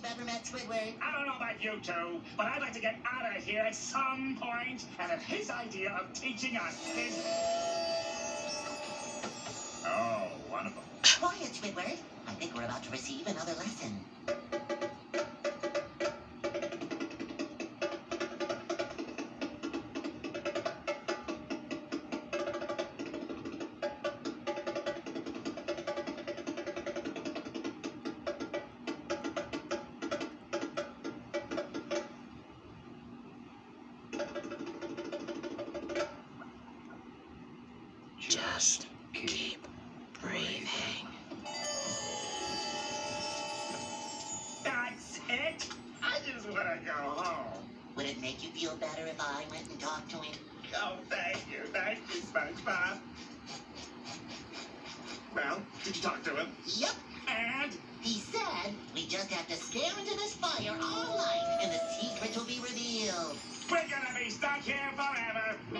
ever met Squidward? I don't know about you two, but I'd like to get out of here at some point. And if his idea of teaching us is... Oh, wonderful. Quiet, Squidward. I think we're about to receive another lesson. Just keep breathing. That's it? I just want to go home. Would it make you feel better if I went and talked to him? Oh, thank you, SpongeBob. Well, did you talk to him? Yep. And? He said we just have to stare into this fire all night and the secret will be revealed. We're gonna be stuck here forever.